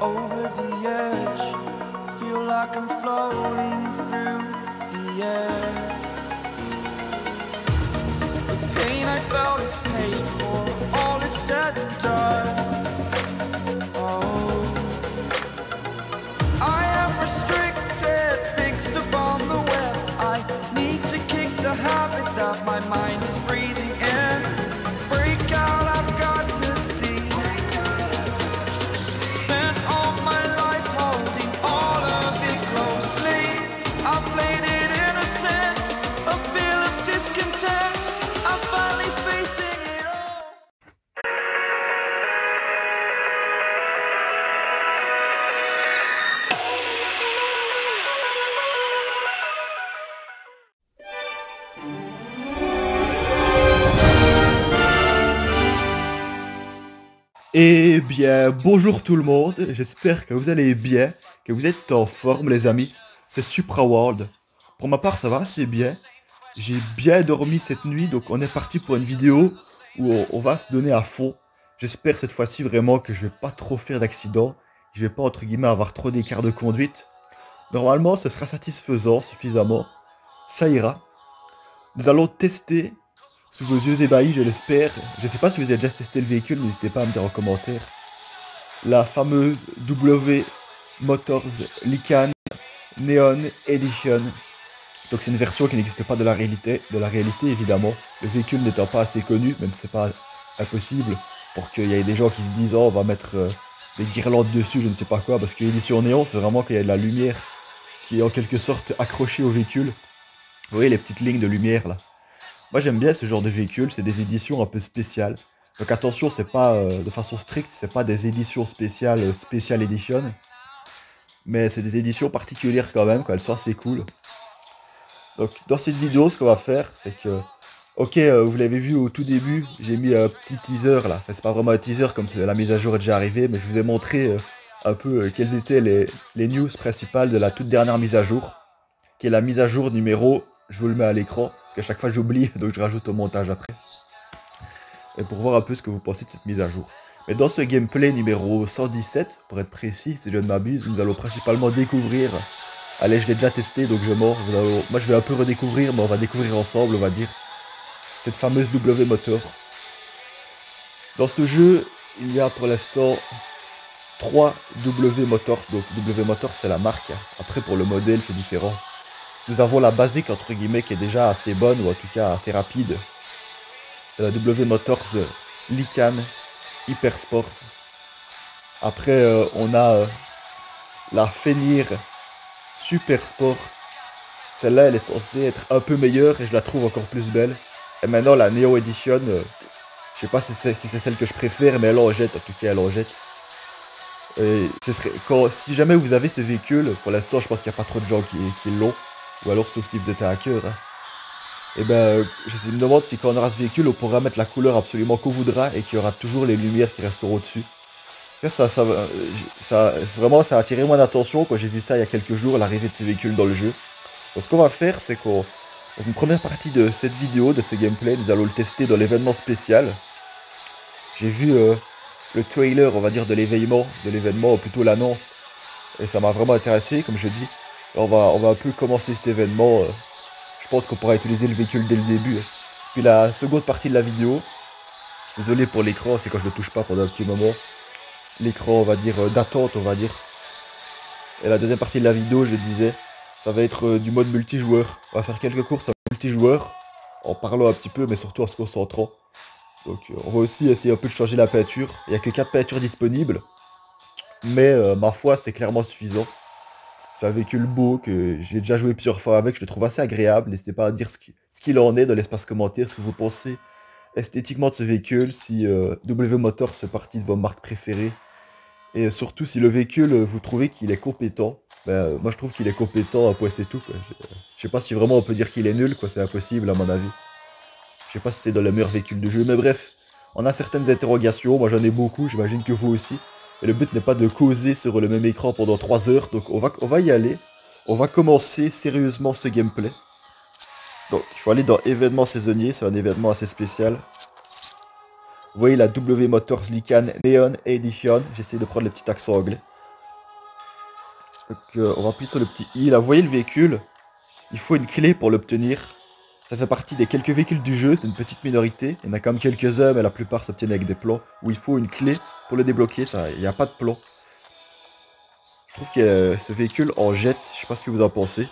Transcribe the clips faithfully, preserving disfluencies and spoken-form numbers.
over the edge. Feel like I'm floating through the air. The pain I felt is paid for, all is said and done. Oh, I am restricted, fixed upon the web. I need to kick the habit that my mind is breathing in. Break out, I've got to see. Spent all my life holding all of it closely. I played it innocent, a feel of discontent. I'm finally facing it all. Eh bien, bonjour tout le monde, j'espère que vous allez bien, que vous êtes en forme les amis, c'est Supra World. Pour ma part ça va assez bien, j'ai bien dormi cette nuit, donc on est parti pour une vidéo où on, on va se donner à fond. J'espère cette fois-ci vraiment que je vais pas trop faire d'accidents, je vais pas entre guillemets avoir trop d'écart de conduite. Normalement ce sera satisfaisant suffisamment, ça ira. Nous allons tester sous vos yeux ébahis, je l'espère. Je sais pas si vous avez déjà testé le véhicule, n'hésitez pas à me dire en commentaire. La fameuse W Motors Lycan Neon Edition. Donc c'est une version qui n'existe pas de la réalité, de la réalité évidemment. Le véhicule n'étant pas assez connu, même si c'est pas impossible, pour qu'il y ait des gens qui se disent oh on va mettre euh, des guirlandes dessus, je ne sais pas quoi, parce que l'édition néon c'est vraiment qu'il y a de la lumière qui est en quelque sorte accrochée au véhicule. Vous voyez les petites lignes de lumière là. Moi j'aime bien ce genre de véhicule, c'est des éditions un peu spéciales. Donc attention, c'est pas euh, de façon stricte, c'est pas des éditions spéciales, euh, Special Edition. Mais c'est des éditions particulières quand même, quand elles sont assez cool. Donc dans cette vidéo, ce qu'on va faire, c'est que... Ok, euh, vous l'avez vu au tout début, j'ai mis un petit teaser là. Enfin c'est pas vraiment un teaser comme la mise à jour est déjà arrivée, mais je vous ai montré euh, un peu euh, quelles étaient les, les news principales de la toute dernière mise à jour. Qui est la mise à jour numéro... Je vous le mets à l'écran, parce qu'à chaque fois j'oublie, donc je rajoute au montage après. Et pour voir un peu ce que vous pensez de cette mise à jour. Mais dans ce gameplay numéro cent dix-sept, pour être précis, si je ne m'abuse, nous allons principalement découvrir... Allez, je l'ai déjà testé, donc je mords. Allons... Moi je vais un peu redécouvrir, mais on va découvrir ensemble, on va dire. Cette fameuse W Motors. Dans ce jeu, il y a pour l'instant trois W Motors. Donc W Motors c'est la marque. Après pour le modèle c'est différent. Nous avons la basique entre guillemets qui est déjà assez bonne ou en tout cas assez rapide. C'est la W Motors Lycan Hyper Sport. Après euh, on a euh, la Fenrir Super Sport. Celle-là elle est censée être un peu meilleure et je la trouve encore plus belle. Et maintenant la Neo Edition, euh, je sais pas si c'est si c'est celle que je préfère mais elle en jette, en tout cas elle en jette. Et ce serait, quand, si jamais vous avez ce véhicule, pour l'instant je pense qu'il n'y a pas trop de gens qui, qui l'ont. Ou alors sauf si vous êtes un hacker. Hein. Et ben je me demande si quand on aura ce véhicule on pourra mettre la couleur absolument qu'on voudra et qu'il y aura toujours les lumières qui resteront au-dessus. Ça, ça, ça, vraiment ça a attiré mon attention quand j'ai vu ça il y a quelques jours, l'arrivée de ce véhicule dans le jeu. Donc ce qu'on va faire c'est qu'on, dans une première partie de cette vidéo, de ce gameplay, nous allons le tester dans l'événement spécial. J'ai vu euh, le trailer on va dire de l'événement, de l'événement, ou plutôt l'annonce. Et ça m'a vraiment intéressé comme je dis. On va, on va un peu commencer cet événement. Euh, je pense qu'on pourra utiliser le véhicule dès le début. Puis la seconde partie de la vidéo. Désolé pour l'écran, c'est quand je ne le touche pas pendant un petit moment. L'écran, on va dire, euh, d'attente, on va dire. Et la deuxième partie de la vidéo, je disais, ça va être euh, du mode multijoueur. On va faire quelques courses en multijoueur. En parlant un petit peu, mais surtout en se concentrant. Donc euh, on va aussi essayer un peu de changer la peinture. Il n'y a que quatre peintures disponibles. Mais euh, ma foi, c'est clairement suffisant. C'est un véhicule beau que j'ai déjà joué plusieurs fois avec, je le trouve assez agréable. N'hésitez pas à dire ce qu'il en est dans l'espace commentaire, ce que vous pensez esthétiquement de ce véhicule, si euh, W Motors fait partie de vos marques préférées. Et surtout si le véhicule, vous trouvez qu'il est compétent. Ben, euh, moi je trouve qu'il est compétent, à point c'est tout. Quoi. Je, je sais pas si vraiment on peut dire qu'il est nul, quoi. C'est impossible à mon avis. Je sais pas si c'est dans le meilleur véhicule de jeu, mais bref. On a certaines interrogations, moi j'en ai beaucoup, j'imagine que vous aussi. Et le but n'est pas de causer sur le même écran pendant trois heures, donc on va, on va y aller. On va commencer sérieusement ce gameplay. Donc il faut aller dans événements saisonniers, c'est un événement assez spécial. Vous voyez la W Motors Lycan Neon Edition, j'essaie de prendre le petit accent anglais. Donc euh, on va appuyer sur le petit i là, vous voyez le véhicule, il faut une clé pour l'obtenir. Ça fait partie des quelques véhicules du jeu, c'est une petite minorité. Il y en a quand même quelques-uns, mais la plupart s'obtiennent avec des plans où il faut une clé pour le débloquer, ça, il n'y a pas de plan. Je trouve que euh, ce véhicule en jette, je sais pas ce que vous en pensez.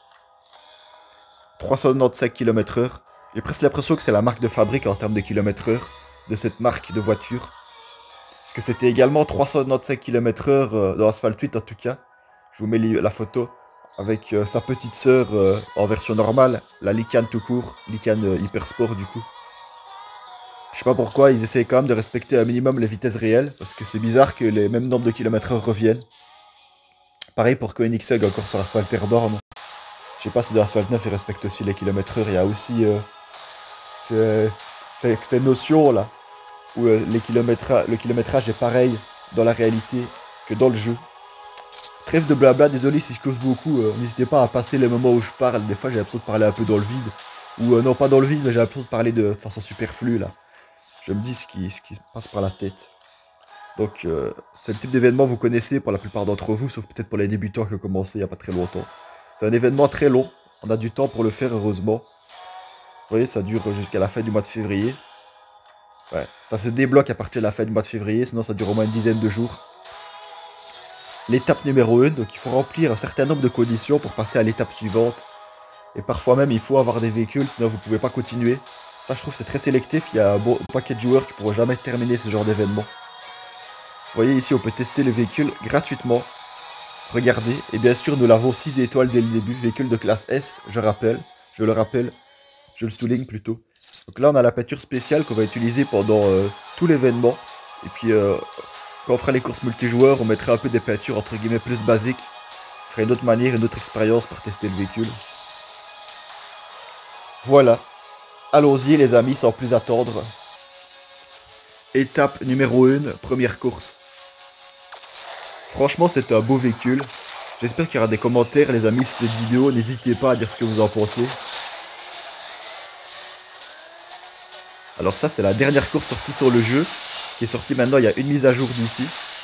trois cent quatre-vingt-quinze kilomètres heure. J'ai presque l'impression que c'est la marque de fabrique en termes de kilomètres heure de cette marque de voiture. Parce que c'était également trois cent quatre-vingt-quinze kilomètres heure euh, dans Asphalt huit en tout cas. Je vous mets li- la photo avec euh, sa petite sœur euh, en version normale, la Lycan tout court, Lycan euh, Hyper Sport du coup. Je sais pas pourquoi ils essayent quand même de respecter un minimum les vitesses réelles, parce que c'est bizarre que les mêmes nombres de kilomètres heure reviennent. Pareil pour Koenigsegg encore sur Asphalt Airborne. Je sais pas si dans Asphalt neuf ils respectent aussi les kilomètres heure, il y a aussi euh, ces, ces, ces notions là, où euh, les kilométra le kilométrage est pareil dans la réalité que dans le jeu. Trêve de blabla, désolé si je cause beaucoup, euh, n'hésitez pas à passer les moments où je parle, des fois j'ai l'impression de parler un peu dans le vide. Ou euh, non pas dans le vide, mais j'ai l'impression de parler de, de façon superflue là. Je me dis ce qui, ce qui se passe par la tête. Donc euh, c'est le type d'événement que vous connaissez pour la plupart d'entre vous, sauf peut-être pour les débutants qui ont commencé il n'y a pas très longtemps. C'est un événement très long, on a du temps pour le faire heureusement. Vous voyez, ça dure jusqu'à la fin du mois de février. Ouais, ça se débloque à partir de la fin du mois de février, sinon ça dure au moins une dizaine de jours. L'étape numéro un, donc il faut remplir un certain nombre de conditions pour passer à l'étape suivante. Et parfois même il faut avoir des véhicules, sinon vous ne pouvez pas continuer. Ça je trouve c'est très sélectif, il y a un bon paquet de joueurs qui ne pourront jamais terminer ce genre d'événement. Vous voyez ici on peut tester le véhicule gratuitement. Regardez, et bien sûr nous l'avons six étoiles dès le début, véhicule de classe S, je rappelle, je le rappelle, je le souligne plutôt. Donc là on a la peinture spéciale qu'on va utiliser pendant euh, tout l'événement. Et puis euh, quand on fera les courses multijoueurs, on mettra un peu des peintures entre guillemets plus basiques. Ce sera une autre manière, une autre expérience pour tester le véhicule. Voilà. Allons-y les amis, sans plus attendre. Étape numéro un, première course. Franchement c'est un beau véhicule. J'espère qu'il y aura des commentaires les amis sur cette vidéo. N'hésitez pas à dire ce que vous en pensez. Alors ça c'est la dernière course sortie sur le jeu. Qui est sortie maintenant, il y a une mise à jour d'ici.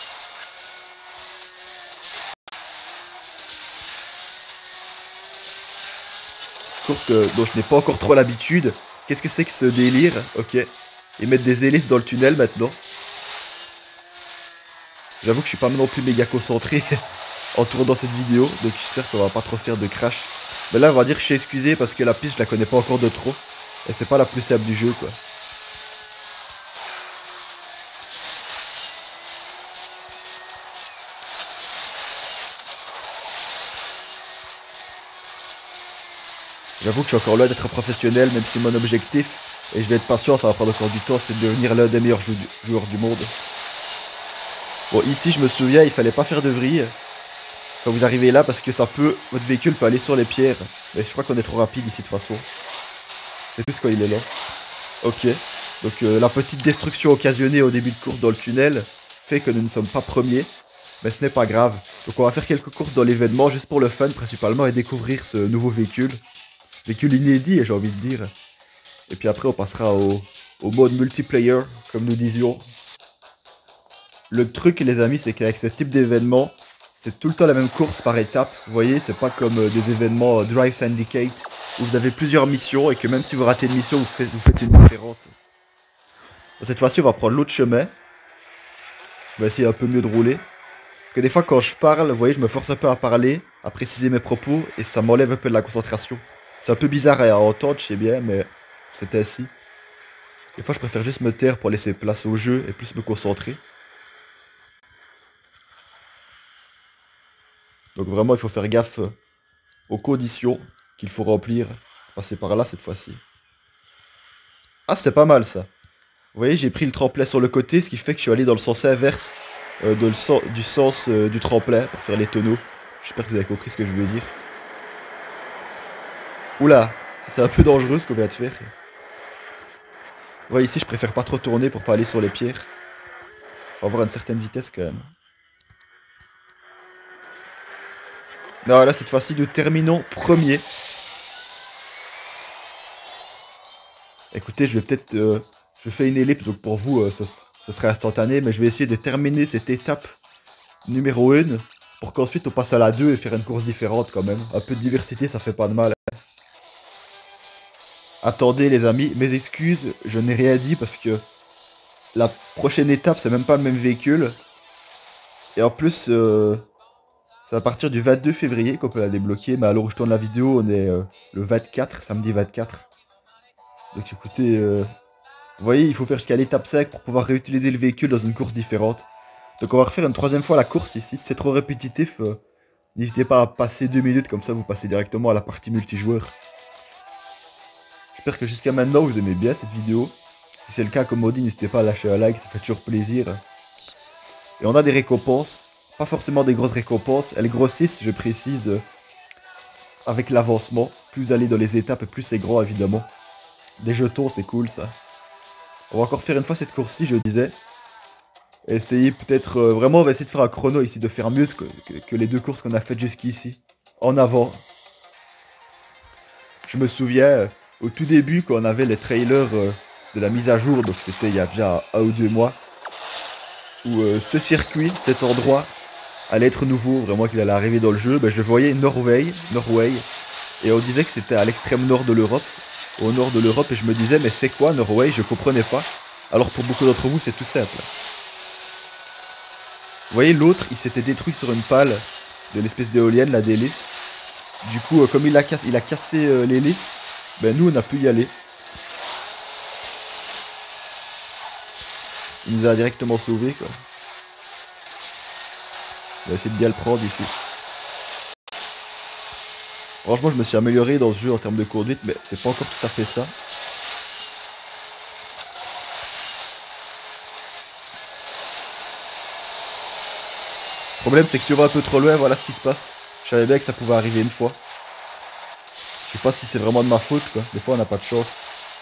Course que, dont je n'ai pas encore trop l'habitude. Qu'est-ce que c'est que ce délire? Ok. Ils mettent des hélices dans le tunnel maintenant. J'avoue que je suis pas non plus méga concentré en tournant cette vidéo. Donc j'espère qu'on va pas trop faire de crash. Mais là on va dire que je suis excusé parce que la piste je la connais pas encore de trop. Et c'est pas la plus simple du jeu quoi. J'avoue que je suis encore loin d'être professionnel, même si mon objectif, et je vais être patient, ça va prendre encore du temps, c'est de devenir l'un des meilleurs jou joueurs du monde. Bon, ici, je me souviens, il fallait pas faire de vrille quand vous arrivez là, parce que ça peut, votre véhicule peut aller sur les pierres. Mais je crois qu'on est trop rapide ici de toute façon. C'est plus quand il est là. Ok. Donc euh, la petite destruction occasionnée au début de course dans le tunnel fait que nous ne sommes pas premiers. Mais ce n'est pas grave. Donc on va faire quelques courses dans l'événement, juste pour le fun principalement, et découvrir ce nouveau véhicule. Véhicule inédit, j'ai envie de dire. Et puis après, on passera au, au mode multiplayer, comme nous disions. Le truc, les amis, c'est qu'avec ce type d'événement, c'est tout le temps la même course par étape. Vous voyez, c'est pas comme euh, des événements euh, Drive Syndicate, où vous avez plusieurs missions, et que même si vous ratez une mission, vous faites, vous faites une différente. Cette fois-ci, on va prendre l'autre chemin. On va essayer un peu mieux de rouler. Parce que des fois, quand je parle, vous voyez, je me force un peu à parler, à préciser mes propos, et ça m'enlève un peu de la concentration. C'est un peu bizarre à entendre, je sais bien, mais c'est ainsi. Des fois, je préfère juste me taire pour laisser place au jeu et plus me concentrer. Donc vraiment, il faut faire gaffe aux conditions qu'il faut remplir. Passer par là cette fois-ci. Ah, c'est pas mal ça. Vous voyez, j'ai pris le tremplin sur le côté, ce qui fait que je suis allé dans le sens inverse euh, de le sen du sens euh, du tremplin pour faire les tonneaux. J'espère que vous avez compris ce que je veux dire. Oula, c'est un peu dangereux ce qu'on vient de faire. Ouais, ici je préfère pas trop tourner pour pas aller sur les pierres. Faut avoir une certaine vitesse quand même. Non, là cette fois-ci nous terminons premier. Écoutez, je vais peut-être... Euh, je fais une ellipse, donc pour vous, euh, ce, ce serait instantané, mais je vais essayer de terminer cette étape numéro un pour qu'ensuite on passe à la deux et faire une course différente quand même. Un peu de diversité, ça fait pas de mal. Attendez les amis, mes excuses, je n'ai rien dit parce que la prochaine étape, c'est même pas le même véhicule. Et en plus, euh, c'est à partir du vingt-deux février qu'on peut la débloquer. Mais alors où je tourne la vidéo, on est euh, le vingt-quatre, samedi vingt-quatre. Donc écoutez, euh, vous voyez, il faut faire jusqu'à l'étape cinq pour pouvoir réutiliser le véhicule dans une course différente. Donc on va refaire une troisième fois la course ici. Si c'est trop répétitif, euh, n'hésitez pas à passer deux minutes, comme ça vous passez directement à la partie multijoueur. J'espère que jusqu'à maintenant vous aimez bien cette vidéo. Si c'est le cas, comme on dit, n'hésitez pas à lâcher un like, ça fait toujours plaisir. Et on a des récompenses, pas forcément des grosses récompenses, elles grossissent, je précise, euh, avec l'avancement. Plus vous allez dans les étapes, plus c'est gros évidemment. Des jetons, c'est cool ça. On va encore faire une fois cette course-ci, je disais. Essayer peut-être, euh, vraiment on va essayer de faire un chrono ici, de faire mieux que, que, que les deux courses qu'on a faites jusqu'ici. En avant. Je me souviens, euh, au tout début, quand on avait les trailers euh, de la mise à jour, donc c'était il y a déjà un ou deux mois, où euh, ce circuit, cet endroit, allait être nouveau, vraiment qu'il allait arriver dans le jeu, ben, je voyais Norway, Norway, et on disait que c'était à l'extrême nord de l'Europe, au nord de l'Europe, et je me disais, mais c'est quoi Norway? Je comprenais pas. Alors pour beaucoup d'entre vous, c'est tout simple. Vous voyez, l'autre, il s'était détruit sur une pale de l'espèce d'éolienne, la d'hélice. Du coup, euh, comme il a, cass il a cassé euh, l'hélice, ben nous, on a pu y aller. Il nous a directement sauvés, quoi. On va essayer de bien le prendre ici. Franchement, je me suis amélioré dans ce jeu en termes de conduite, mais c'est pas encore tout à fait ça. Le problème, c'est que si on va un peu trop loin, voilà ce qui se passe. Je savais bien que ça pouvait arriver une fois. Je sais pas si c'est vraiment de ma faute, quoi. Des fois, on n'a pas de chance.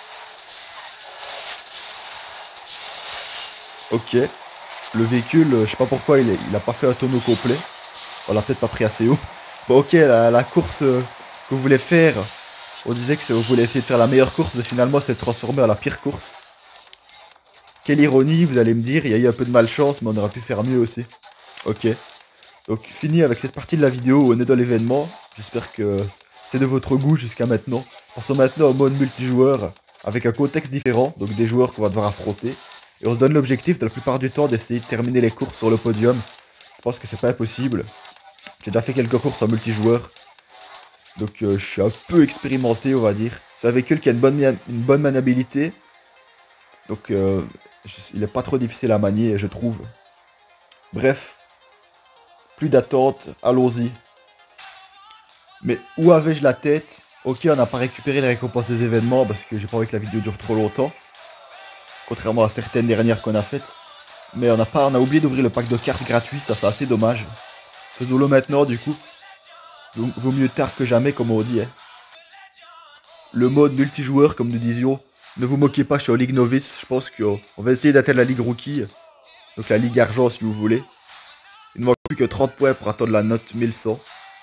Ok. Le véhicule, je sais pas pourquoi, il, est, il a pas fait un tonneau complet. On l'a peut-être pas pris assez haut. Bon, ok, la, la course euh, que vous voulez faire, on disait que vous voulez essayer de faire la meilleure course, mais finalement, c'est de transformer en la pire course. Quelle ironie, vous allez me dire, il y a eu un peu de malchance, mais on aurait pu faire mieux aussi. Ok. Donc, fini avec cette partie de la vidéo où on est dans l'événement. J'espère que c'est de votre goût jusqu'à maintenant. Passons maintenant au mode multijoueur, avec un contexte différent, donc des joueurs qu'on va devoir affronter. Et on se donne l'objectif, de la plupart du temps, d'essayer de terminer les courses sur le podium. Je pense que c'est pas impossible. J'ai déjà fait quelques courses en multijoueur. Donc euh, je suis un peu expérimenté, on va dire. C'est un véhicule qui a une bonne, une bonne maniabilité. Donc euh, je, il est pas trop difficile à manier, je trouve. Bref. Plus d'attente, allons-y. Mais où avais-je la tête? Ok, on n'a pas récupéré les récompenses des événements parce que j'ai pas envie que la vidéo dure trop longtemps. Contrairement à certaines dernières qu'on a faites. Mais on a pas, on a oublié d'ouvrir le pack de cartes gratuit, ça c'est assez dommage. Faisons-le maintenant du coup. Vaut mieux tard que jamais comme on dit. Hein. Le mode multijoueur comme nous disions. Ne vous moquez pas, je suis en Ligue Novice. Je pense qu'on va essayer d'atteindre la Ligue Rookie. Donc la Ligue Argent si vous voulez. Il ne manque plus que trente points pour atteindre la note mille cent.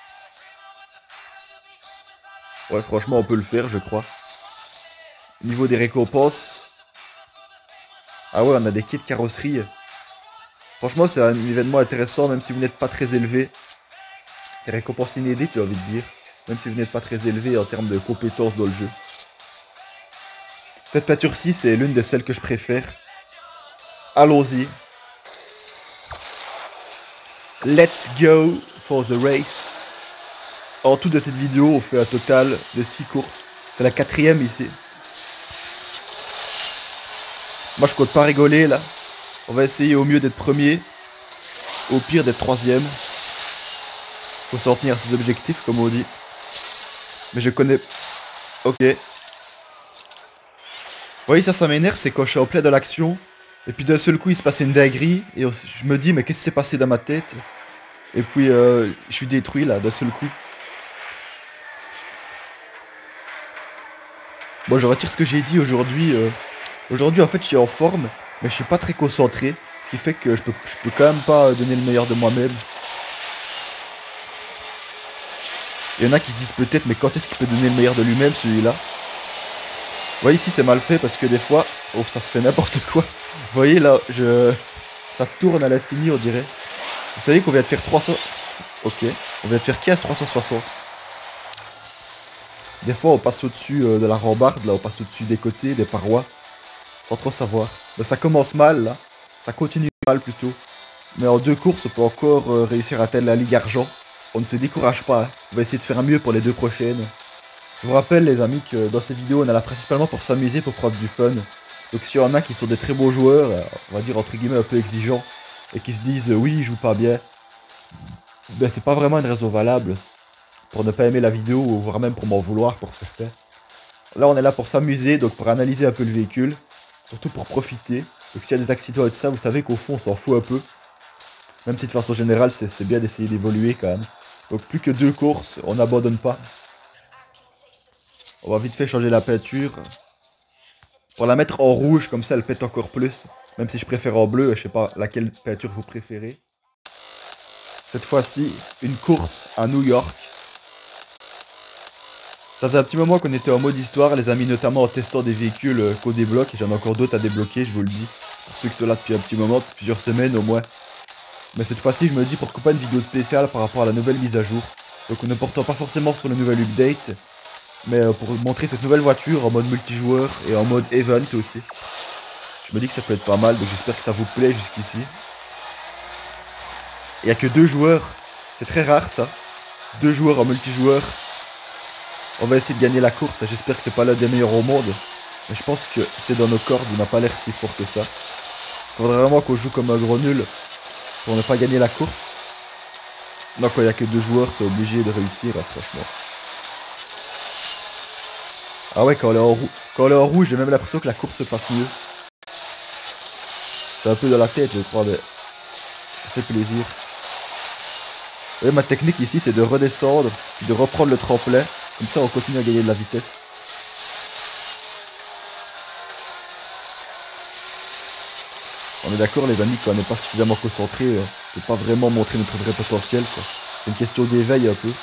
Ouais franchement on peut le faire je crois. Au niveau des récompenses. Ah ouais on a des kits carrosserie. Franchement c'est un événement intéressant même si vous n'êtes pas très élevé. Des récompenses inédites j'ai envie de dire. Même si vous n'êtes pas très élevé en termes de compétences dans le jeu. Cette peinture-ci c'est l'une de celles que je préfère. Allons-y. Let's go for the race. En tout de cette vidéo on fait un total de six courses. C'est la quatrième ici. Moi je compte pas rigoler là. On va essayer au mieux d'être premier. Au pire d'être troisième. Faut s'en tenir à ses objectifs comme on dit. Mais je connais... Ok. Vous voyez ça ça m'énerve, c'est quand je suis en plein de l'action. Et puis d'un seul coup il se passe une dinguerie. Et je me dis mais qu'est-ce qui s'est passé dans ma tête? Et puis euh, je suis détruit là d'un seul coup. Bon je retire ce que j'ai dit aujourd'hui. Euh... Aujourd'hui en fait je suis en forme. Mais je suis pas très concentré. Ce qui fait que je peux, je peux quand même pas donner le meilleur de moi-même. Il y en a qui se disent peut-être mais quand est-ce qu'il peut donner le meilleur de lui-même celui-là? Vous voyez ici c'est mal fait parce que des fois... Oh ça se fait n'importe quoi. Vous voyez là je... Ça tourne à l'infini on dirait. Vous savez qu'on vient de faire trois cents... Ok, on vient de faire quinze trois cent soixante. Des fois on passe au-dessus euh, de la rambarde, là on passe au-dessus des côtés, des parois, sans trop savoir. Donc ça commence mal là, ça continue mal plutôt. Mais en deux courses on peut encore euh, réussir à atteindre la Ligue Argent. On ne se décourage pas, hein. On va essayer de faire mieux pour les deux prochaines. Je vous rappelle les amis que dans ces vidéos on est là principalement pour s'amuser, pour prendre du fun. Donc s'il y en a qui sont des très beaux joueurs, euh, on va dire entre guillemets un peu exigeants, et qui se disent euh, oui ils jouent pas bien, ben c'est pas vraiment une raison valable pour ne pas aimer la vidéo, ou voire même pour m'en vouloir pour certains. Là on est là pour s'amuser, donc pour analyser un peu le véhicule, surtout pour profiter. Donc s'il y a des accidents et tout ça, vous savez qu'au fond on s'en fout un peu. Même si de façon générale c'est bien d'essayer d'évoluer quand même. Donc plus que deux courses, on n'abandonne pas. On va vite fait changer la peinture. Pour la mettre en rouge, comme ça elle pète encore plus. Même si je préfère en bleu, je sais pas laquelle peinture vous préférez. Cette fois-ci, une course à New York. Ça faisait un petit moment qu'on était en mode histoire, les amis, notamment en testant des véhicules euh, qu'on débloque. Et j'en ai encore d'autres à débloquer, je vous le dis. Pour ceux qui sont là depuis un petit moment, depuis plusieurs semaines au moins. Mais cette fois-ci, je me dis pourquoi pas une vidéo spéciale par rapport à la nouvelle mise à jour. Donc ne portant pas forcément sur le nouvel update, mais euh, pour montrer cette nouvelle voiture en mode multijoueur et en mode event aussi. Je me dis que ça peut être pas mal, donc j'espère que ça vous plaît jusqu'ici. Il n'y a que deux joueurs, c'est très rare ça. Deux joueurs en multijoueur. On va essayer de gagner la course, j'espère que c'est pas l'un des meilleurs au monde. Mais je pense que c'est dans nos cordes, il n'a pas l'air si fort que ça. Il faudrait vraiment qu'on joue comme un gros nul pour ne pas gagner la course. Non, quand il n'y a que deux joueurs, c'est obligé de réussir, hein, franchement. Ah ouais, quand on est en, rou quand on est en rouge, j'ai même l'impression que la course se passe mieux. C'est un peu dans la tête, je crois, mais ça fait plaisir. Et ma technique ici, c'est de redescendre, puis de reprendre le tremplin. Comme ça, on continue à gagner de la vitesse. On est d'accord, les amis, quand on n'est pas suffisamment concentré, euh, on peut pas vraiment montrer notre vrai potentiel, quoi. C'est une question d'éveil, un peu.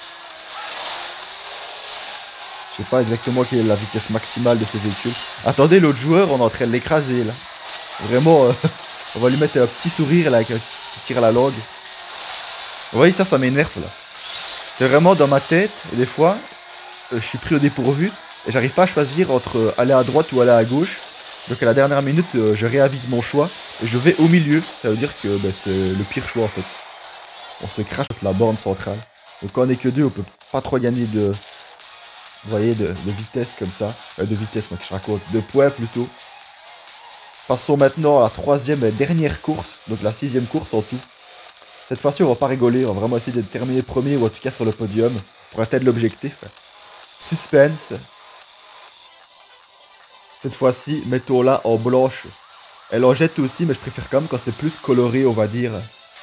Je sais pas exactement quelle est la vitesse maximale de ce véhicule. Attendez, l'autre joueur, on est en train de l'écraser, là. Vraiment, euh, on va lui mettre un petit sourire, là, avec un petit qui tire la langue. Vous voyez, ça, ça m'énerve, là. C'est vraiment dans ma tête, et des fois, euh, je suis pris au dépourvu, et j'arrive pas à choisir entre euh, aller à droite ou aller à gauche. Donc à la dernière minute, euh, je réavise mon choix, et je vais au milieu. Ça veut dire que bah, c'est le pire choix, en fait. On se crache contre la borne centrale. Donc quand on est que deux, on peut pas trop gagner de... Vous voyez, de, de vitesse comme ça. Euh, de vitesse, moi, que je raconte. De points, plutôt. Passons maintenant à la troisième et dernière course, donc la sixième course en tout. Cette fois-ci, on va pas rigoler, on va vraiment essayer de terminer premier, ou en tout cas sur le podium, pour atteindre l'objectif. Suspense. Cette fois-ci, mettons-la en blanche. Elle en jette aussi, mais je préfère quand même quand c'est plus coloré, on va dire.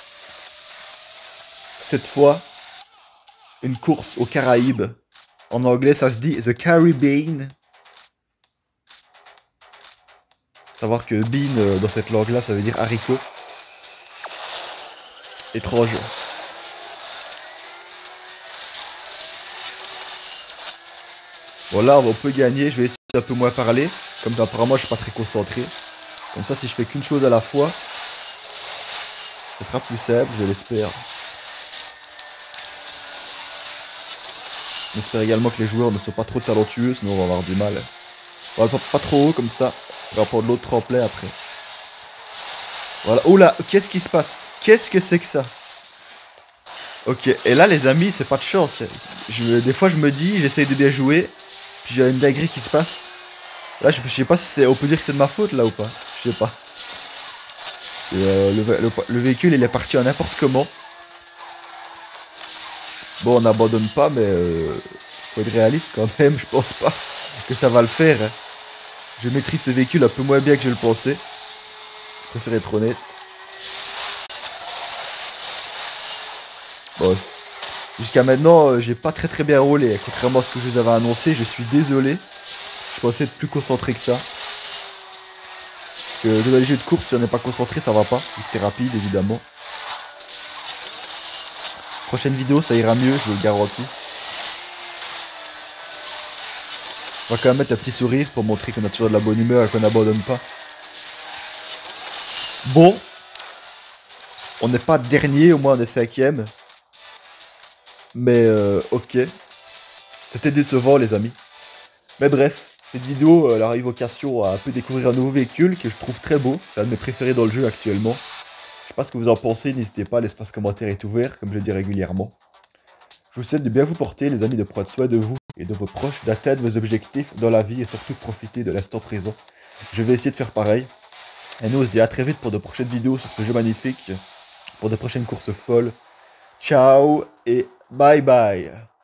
Cette fois, une course aux Caraïbes. En anglais, ça se dit The Caribbean. Savoir que bean, euh, dans cette langue-là, ça veut dire haricot. Étrange. Voilà, on peut gagner. Je vais essayer d'un peu moins parler. Comme apparemment, je suis pas très concentré. Comme ça, si je fais qu'une chose à la fois, ce sera plus simple, je l'espère. J'espère également que les joueurs ne sont pas trop talentueux, sinon on va avoir du mal. On va pas trop haut comme ça. On va prendre l'autre tremplin après. Voilà. Oh là, qu'est-ce qui se passe? Qu'est-ce que c'est que ça? Ok, et là les amis, c'est pas de chance. Je, des fois je me dis, j'essaye de bien jouer, puis j'ai une dinguerie qui se passe. Là je, je sais pas si c'est, on peut dire que c'est de ma faute là ou pas. Je sais pas. Et, euh, le, le, le véhicule il est parti en n'importe comment. Bon, on n'abandonne pas, mais euh, faut être réaliste quand même. Je pense pas que ça va le faire. Hein. Je maîtrise ce véhicule un peu moins bien que je le pensais. Je préfère être honnête. Bon, jusqu'à maintenant, euh, j'ai pas très très bien roulé. Contrairement à ce que je vous avais annoncé, je suis désolé. Je pensais être plus concentré que ça. Que dans les jeux de course, si on n'est pas concentré, ça va pas. Vu que c'est rapide, évidemment. Prochaine vidéo, ça ira mieux, je vous le garantis. On va quand même mettre un petit sourire pour montrer qu'on a toujours de la bonne humeur et qu'on n'abandonne pas. Bon. On n'est pas dernier, au moins on est cinquième. Mais euh, ok. C'était décevant les amis. Mais bref, cette vidéo elle arrive vocation à un peu découvrir un nouveau véhicule que je trouve très beau. C'est un de mes préférés dans le jeu actuellement. Je sais pas ce que vous en pensez, n'hésitez pas, l'espace commentaire est ouvert, comme je le dis régulièrement. Je vous souhaite de bien vous porter les amis, de prendre soin de vous et de vos proches, d'atteindre vos objectifs dans la vie et surtout de profiter de l'instant présent. Je vais essayer de faire pareil. Et nous on se dit à très vite pour de prochaines vidéos sur ce jeu magnifique, pour de prochaines courses folles. Ciao et bye bye.